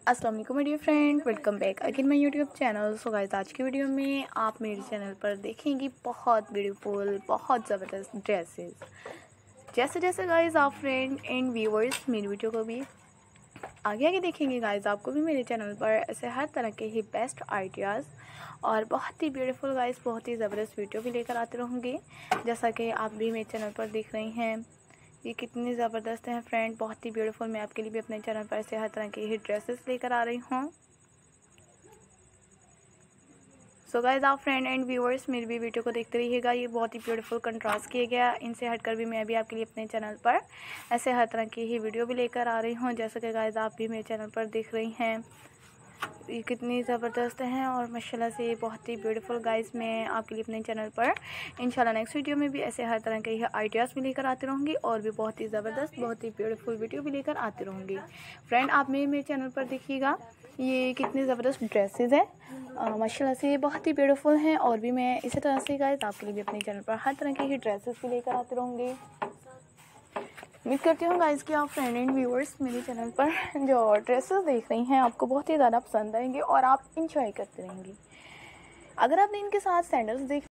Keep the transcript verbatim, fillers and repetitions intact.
अस्सलाम वालेकुम dear friend, welcome back again my YouTube channel. So guys, आज की वीडियो में आप मेरे चैनल पर देखेंगी बहुत ब्यूटीफुल, बहुत ज़बरदस्त ड्रेसेस। जैसे जैसे गाइस आप फ्रेंड एंड व्यूअर्स मेरी वीडियो को भी आगे आगे देखेंगे गाइस, आपको भी मेरे चैनल पर ऐसे हर तरह के ही बेस्ट आइडियाज़ और बहुत ही ब्यूटीफुल गाइस, बहुत ही ज़बरदस्त वीडियो भी लेकर आते रहूँगी। जैसा कि आप भी मेरे चैनल पर देख रही हैं, ये कितनी ज़बरदस्त हैं फ्रेंड, बहुत ही ब्यूटीफुल। मैं आपके लिए भी अपने चैनल पर ऐसे हर तरह के ही ड्रेसेस लेकर आ रही हूँ। सो गाइस, आप फ्रेंड एंड व्यूअर्स मेरी भी वीडियो को देखते रहिएगा। ये बहुत ही ब्यूटीफुल कंट्रास्ट किया गया, इनसे हटकर भी मैं अभी आपके लिए अपने चैनल पर ऐसे हर तरह की ही वीडियो भी लेकर आ रही हूँ। जैसा कि गाइस आप भी मेरे चैनल पर देख रही हैं, ये कितनी ज़बरदस्त हैं और माशाल्लाह से ये बहुत ही ब्यूटीफुल गाइस। मैं आपके लिए अपने चैनल पर इंशाल्लाह नेक्स्ट वीडियो में भी ऐसे हर तरह के ही आइडियाज़ भी लेकर आती रहूँगी और भी बहुत ही ज़बरदस्त, बहुत ही ब्यूटीफुल वीडियो भी लेकर आती रहूँगी। फ्रेंड, आप मेरे मेरे चैनल पर देखिएगा, ये कितनी ज़बरदस्त ड्रेसेस है माशाल्लाह से, ये बहुत ही ब्यूटीफुल हैं। और भी मैं इसी तरह से गाइस आपके लिए भी अपने चैनल पर हर तरह के ही ड्रेसेस भी लेकर आती रहूँगी। उम्मीद करती हूँ गाइस कि आप फ्रेंड एंड व्यूअर्स मेरे चैनल पर जो ड्रेसेस देख रही हैं आपको बहुत ही ज़्यादा पसंद आएंगे और आप इंजॉय करते रहेंगे। अगर आपने इनके साथ सैंडल्स देख